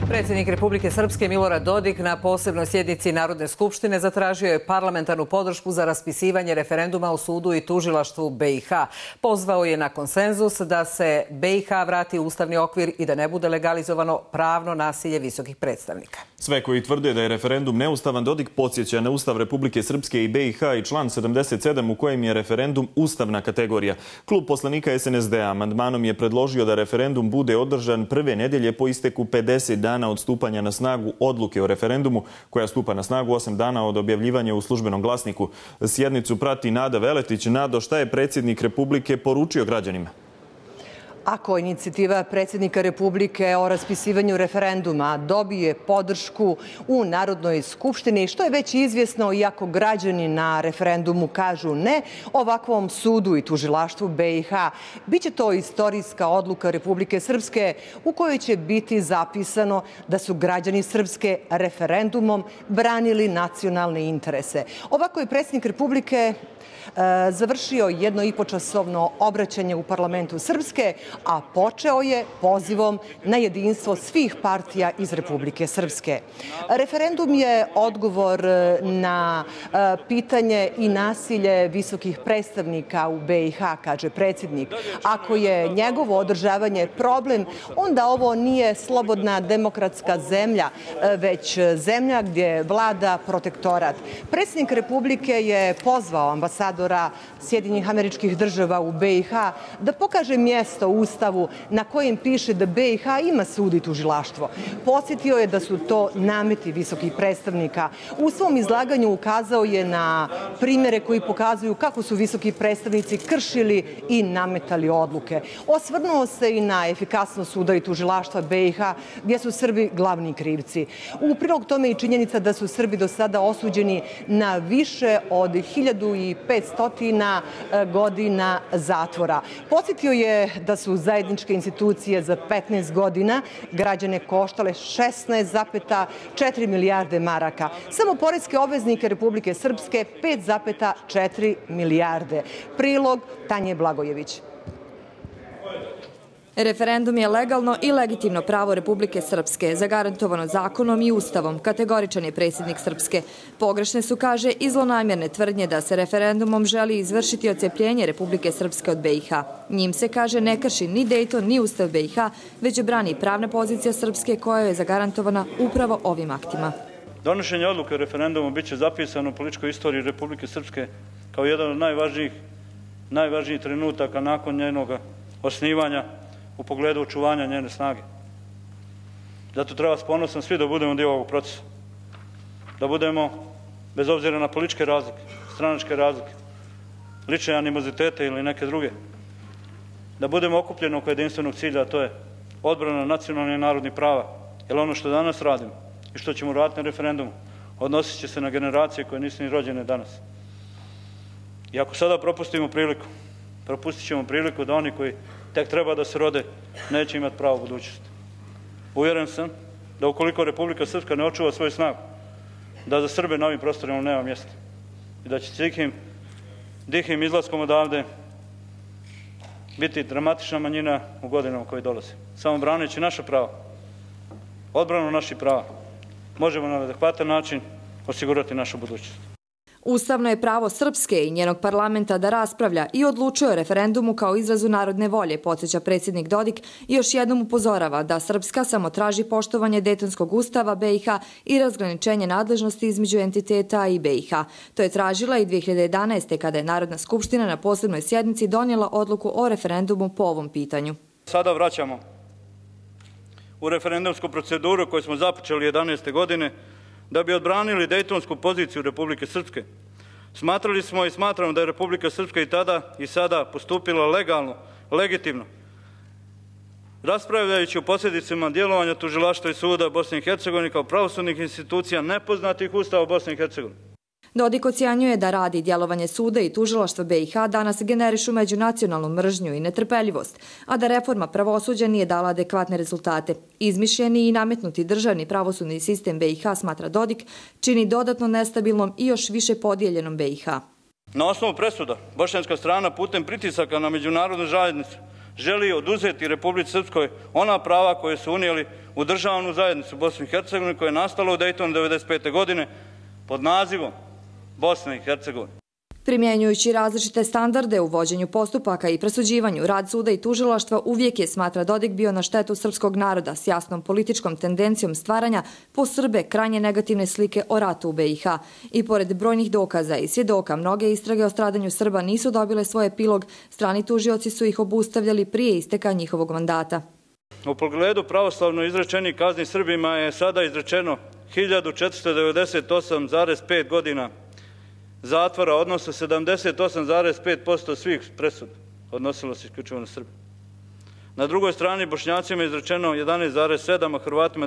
Predsjednik Republike Srpske Milorad Dodik na posebnoj sjednici Narodne skupštine zatražio je parlamentarnu podršku za raspisivanje referenduma o sudu i tužilaštvu BiH. Pozvao je na konsenzus da se BiH vrati u ustavni okvir i da ne bude legalizovano pravno nasilje visokih predstavnika. Sve koji tvrde da je referendum neustavan, Dodik podsjeća na Ustav Republike Srpske i BiH i član 77 u kojem je referendum ustavna kategorija. Klub poslanika SNSD-a amandmanom je predložio da referendum bude održan prve nedelje po isteku 50 dana od stupanja na snagu odluke o referendumu, koja stupa na snagu 8 dana od objavljivanja u službenom glasniku. Sjednicu prati Nada Veletić. Nado, šta je predsjednik Republike poručio građanima? Ako inicijativa predsjednika Republike o raspisivanju referenduma dobije podršku u Narodnoj skupštini, što je već izvjesno, iako građani na referendumu kažu ne ovakvom sudu i tužilaštvu BiH, biće to istorijska odluka Republike Srpske u kojoj će biti zapisano da su građani Srpske referendumom branili nacionalne interese. Ovako je predsjednik Republike završio 1,5-časovno obraćanje u parlamentu Srpske, a počeo je pozivom na jedinstvo svih partija iz Republike Srpske. Referendum je odgovor na pitanje i nasilje visokih predstavnika u BiH, kaže predsjednik. Ako je njegovo održavanje problem, onda ovo nije slobodna demokratska zemlja, već zemlja gdje vlada protektorat. Predsjednik Republike je pozvao ambasadora Sjedinjenih Američkih Država u BiH da pokaže mjesto u Ustavu na kojem piše da BiH ima sud i tužilaštvo. Podsjetio je da su to nameti visokih predstavnika. U svom izlaganju ukazao je na primjere koji pokazuju kako su visoki predstavnici kršili i nametali odluke. Osvrnuo se i na efikasnost suda i tužilaštva BiH, gdje su Srbi glavni krivci. U prilog tome i činjenica da su Srbi do sada osuđeni na više od 1500 godina zatvora. Podsjetio je da su zajedničke institucije za 15 godina građane koštale 16,4 milijarde maraka. Samo poreske obveznike Republike Srpske 5,4 milijarde. Prilog Tanje Blagojević. Referendum je legalno i legitimno pravo Republike Srpske, zagarantovano zakonom i ustavom, kategoričan je predsjednik Srpske. Pogrešne su, kaže, i zlonamjerne tvrdnje da se referendumom želi izvršiti odcepljenje Republike Srpske od BiH. Njim se, kaže, ne krši ni Dejton ni Ustav BiH, već brani pravna pozicija Srpske koja je zagarantovana upravo ovim aktima. Donošenje odluke o referendumu biće zapisano u političkoj istoriji Republike Srpske kao jedan od najvažnijih trenutaka nakon njenog osnivanja u pogledu očuvanja njene snage. Zato treba s ponosom svi da budemo dio ovog procesa. Da budemo, bez obzira na političke razlike, stranačke razlike, lične animozitete ili neke druge, da budemo okupljeni oko jedinstvenog cilja, a to je odbrana nacionalnih i narodnih prava. Jer ono što danas radimo i što ćemo raditi na referendumu odnosit će se na generacije koje nisu ni rođene danas. I ako sada propustimo priliku, propustit ćemo priliku da oni koji tek treba da se rode, neće imati pravo budućnosti. Uvjeren sam da ukoliko Republika Srpska ne očuva svoju snagu, da za Srbe na ovim prostorima nema mjesta i da će tihim izlaskom odavde biti dramatična manjina u godinama koje dolaze. Samo braneći naša prava, odbranu naših prava, možemo na adekvatan način osigurati našu budućnost. Ustavno je pravo Srpske i njenog parlamenta da raspravlja i odlučuje o referendumu kao izrazu narodne volje, podsjeća predsjednik Dodik i još jednom upozorava da Srpska samo traži poštovanje Dejtonskog ustava BiH i razgraničenje nadležnosti između entiteta i BiH. To je tražila i 2011. kada je Narodna skupština na posebnoj sjednici donijela odluku o referendumu po ovom pitanju. Sada vraćamo u referendumsku proceduru koju smo započeli 2011. godine da bi odbranili dejtonsku poziciju Republike Srpske. Smatrali smo i smatramo da je Republika Srpska i tada i sada postupila legalno, legitimno, raspravljajući o posljedicama djelovanja tužilaštva i suda Bosne i Hercegovine kao pravosudnih institucija nepoznatih ustava Bosne i Hercegovine. Dodik ocjenjuje da rad i djelovanje suda i tužilaštva BiH danas generišu međunacionalnu mržnju i netrpeljivost, a da reforma pravosuđa nije dala adekvatne rezultate. Izmišljeni i nametnuti državni pravosudni sistem BiH, smatra Dodik, čini dodatno nestabilnom i još više podijeljenom BiH. Na osnovu presuda, bošnjačka strana putem pritisaka na međunarodnu zajednicu želi oduzeti Republici Srpskoj ona prava koje su unijeli u državnu zajednicu Bosnu i Hercegovinu koja je nastala u Dejtonu 1995. godine pod nazivom Bosna i Hercegovina. Primjenjujući različite standarde u vođenju postupaka i presuđivanju, rad suda i tužilaštva uvijek je, smatra Dodik, bio na štetu srpskog naroda s jasnom političkom tendencijom stvaranja po Srbe krajnje negativne slike o ratu u BiH. I pored brojnih dokaza i svjedoka, mnoge istrage o stradanju Srba nisu dobile svoj epilog, strani tužioci su ih obustavljali prije isteka njihovog mandata. U pogledu pravoslavno izrečenih kazni Srbima je sada izrečeno 1498,5 godina zatvora, odnosno 78,5% svih presud odnosilo se isključivo na Srbe. Na drugoj strani Bošnjacima je izrečeno 11,7, a Hrvatima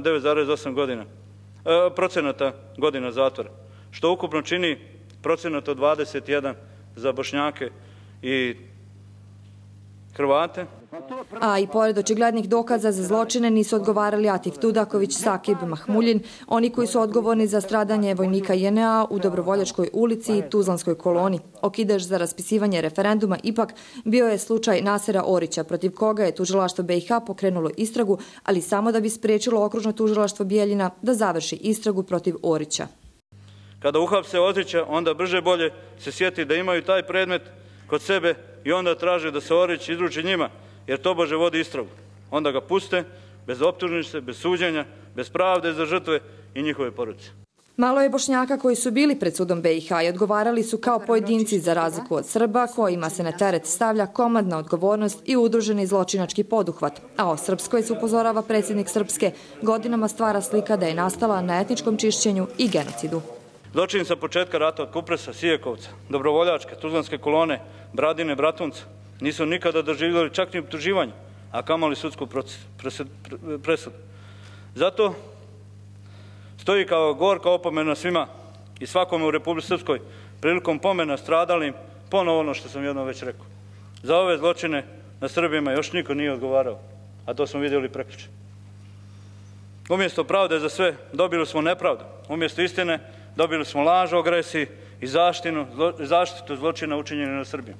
9,8% godina zatvora, što ukupno čini procenat od 21 za Bošnjake i Hrvate. A i pored očiglednih dokaza za zločine nisu odgovarali Atif Tudaković, Sakib Mahmuljin, oni koji su odgovorni za stradanje vojnika JNA u Dobrovoljačkoj ulici i Tuzlanskoj koloni. Okidač za raspisivanje referenduma ipak bio je slučaj Nasera Orića, protiv koga je tužilaštvo BiH pokrenulo istragu, ali samo da bi spriječilo okružno tužilaštvo Bijeljina da završi istragu protiv Orića. Kada uhapse Orića, onda brže bolje se sjeti da imaju taj predmet kod sebe i onda traže da se Orić izruči njima, jer tobože vodi istragu. Onda ga puste, bez optužnice, bez suđenja, bez pravde za žrtve i njihove porodice. Malo je Bošnjaka koji su bili pred sudom BiH i odgovarali su kao pojedinci za razliku od Srba, kojima se na teret stavlja komandna odgovornost i udruženi zločinački poduhvat. A o Srpskoj, se upozorava predsjednik Srpske, godinama stvara slika da je nastala na etničkom čišćenju i genocidu. Zločin sa početka rata od Kupresa, Sijekovca, Dobrovoljačke, Tuzlanske kolone, Bradine, Bratunca nisu nikada doživjeli čak ni optuživanje, a kamoli sudsku presudu. Zato stoji kao gorka opomena svima i svakome u Republici Srpskoj prilikom pomena stradalim ponovo ono što sam jednom već rekao. Za ove zločine na Srbima još niko nije odgovarao, a to smo vidjeli prekjuče. Umjesto pravde za sve dobili smo nepravdu. Umjesto istine dobili smo laž o agresiji i zaštitu zločina učinjene na Srbiju.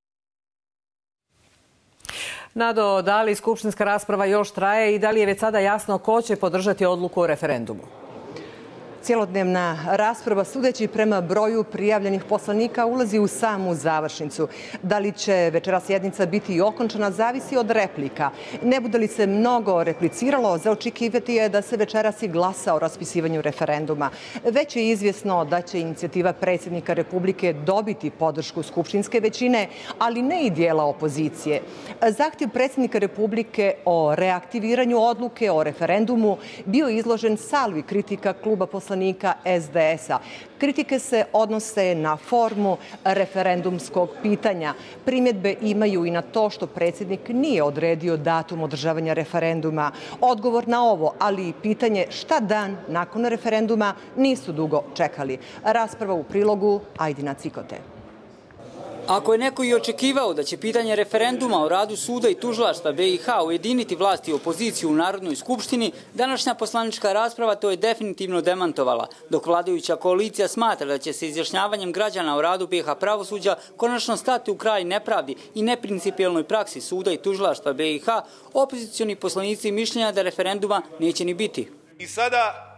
Nado, da li skupštinska rasprava još traje i da li je već sada jasno ko će podržati odluku o referendumu? Cijelodnevna rasprava, sudeći prema broju prijavljenih poslanika, ulazi u samu završnicu. Da li će večera sjednica biti okončana, zavisi od replika. Ne bude li se mnogo repliciralo, za očekivati je da se večeras i glasa o raspisivanju referenduma. Već je izvjesno da će inicijativa predsjednika Republike dobiti podršku skupštinske većine, ali ne i dijela opozicije. Zahtjev predsjednika Republike o reaktiviranju odluke o referendumu bio izložen salvi kritika kluba poslanika SDS-a. Kritike se odnose na formu referendumskog pitanja. Primjedbe imaju i na to što predsjednik nije odredio datum održavanja referenduma. Odgovor na ovo, ali i pitanje šta dan nakon referenduma, nisu dugo čekali. Rasprava u prilogu Ajdina Cikote. Ako je neko i očekivao da će pitanje referenduma o radu suda i tužilaštva BiH ujediniti vlast i opoziciju u Narodnoj skupštini, današnja poslanička rasprava to je definitivno demantovala, dok vladajuća koalicija smatra da će se izjašnjavanjem građana o radu BiH pravosuđa konačno stati u kraj nepravdi i neprincipijelnoj praksi suda i tužilaštva BiH, opozicioni poslanici mišljenja da referenduma neće ni biti. I sada,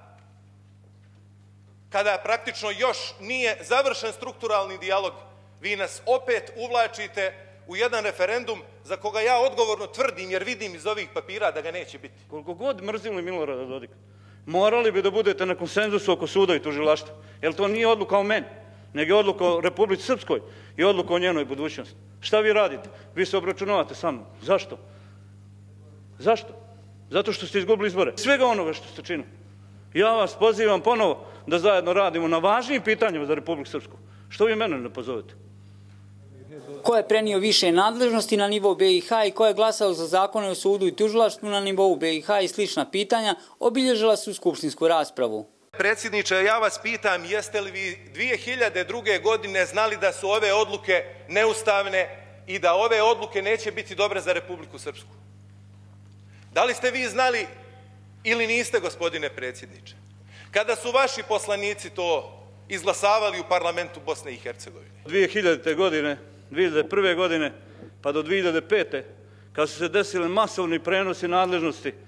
kada praktično još nije završen strukturalni dijalog, vi nas opet uvlačite u jedan referendum za koga ja odgovorno tvrdim, jer vidim iz ovih papira da ga neće biti. Koliko god mrzili Milorada Dodika, morali bi da budete na konsenzusu oko suda i tužilaštva. Jer to nije odluka o meni, nego je odluka o Republici Srpskoj i odluka o njenoj budućnosti. Šta vi radite? Vi se obračunavate sa mnom. Zašto? Zašto? Zato što ste izgubili izbore. Svega onoga što ste činili. Ja vas pozivam ponovo da zajedno radimo na važnijim pitanjima za Republiku Srpsku. Što vi mene ne pozovete? Ko je prenio više nadležnosti na nivou BiH i ko je glasao za zakone o sudu i tužilaštvu na nivou BiH i slična pitanja obilježila su skupštinsku raspravu. Predsjedniče, ja vas pitam, jeste li vi 2002. godine znali da su ove odluke neustavne i da ove odluke neće biti dobre za Republiku Srpsku? Da li ste vi znali ili niste, gospodine predsjedniče? Kada su vaši poslanici to izglasavali u parlamentu Bosne i Hercegovine? 2000. godine, 2001. godine, pa do 2005. kad su se desile masovni prenosi nadležnosti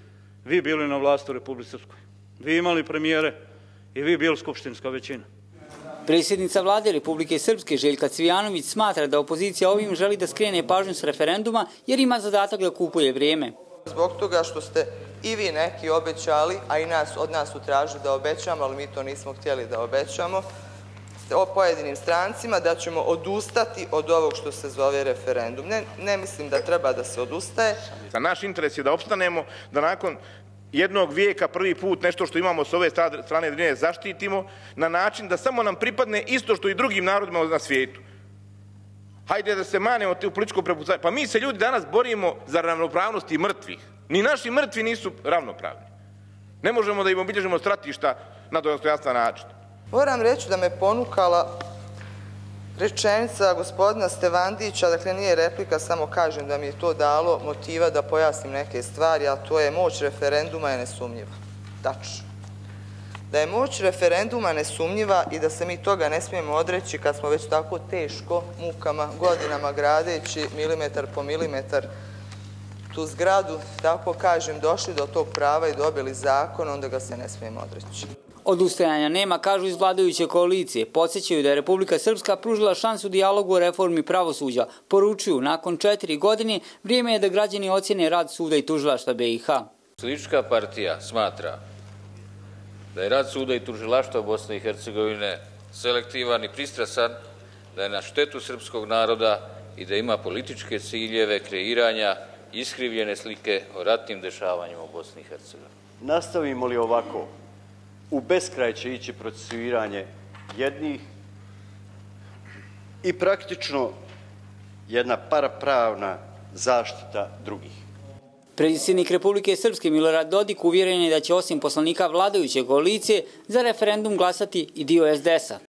vi bili na vlasti u Republici Srpskoj. Vi imali premijere i vi bili skupštinska većina. Predsjednica vlade Republike Srpske Željka Cvijanović smatra da opozicija ovim želi da skrene pažnju s referenduma jer ima zadatak da kupuje vrijeme. Zbog toga što ste i vi neki obećali, a i od nas su tražili da obećamo, ali mi to nismo htjeli da obećamo, o pojedinim strancima, da ćemo odustati od ovog što se zove referendum. Ne mislim da treba da se odustaje. Naš interes je da opstanemo, da nakon jednog vijeka prvi put nešto što imamo s ove strane Drine zaštitimo na način da samo nam pripadne isto što i drugim narodima na svijetu. Hajde da se manemo u političko prepucavanje. Pa mi se ljudi danas borimo za ravnopravnost i mrtvih. Ni naši mrtvi nisu ravnopravni. Ne možemo da im obilježimo stratišta na dostojanstven način. Moram reći da me ponukala rečenica gospodina Stevandića, dakle nije replika, samo kažem da mi je to dalo motiva da pojasnim neke stvari, a to je moć referenduma je nesumnjiva. Tačno. Da je moć referenduma nesumnjiva i da se mi toga ne smijemo odreći kad smo već tako teško, mukama, godinama gradeći milimetar po milimetar tu zgradu, tako kažem, došli do tog prava i dobili zakon, onda ga se ne smijemo odreći. Odustajanja nema, kažu iz vladajuće koalicije. Podsjećaju da je Republika Srpska pružila šansu dijalogu o reformi pravosuđa. Poručuju, nakon 4 godine, vrijeme je da građani ocjene rad suda i tužilaštva BiH. Socijalistička partija smatra da je rad suda i tužilaštva Bosne i Hercegovine selektivan i pristrasan, da je na štetu srpskog naroda i da ima političke ciljeve kreiranja iskrivljene slike o ratnim dešavanjima u Bosni i Hercegovini. Nastavimo li ovako, u beskraj će ići procesuiranje jednih i praktično jedna parapravna zaštita drugih. Predsjednik Republike Srpske Milorad Dodik uvjeren je da će osim poslanika vladajuće koalicije za referendum glasati i dio SDS-a.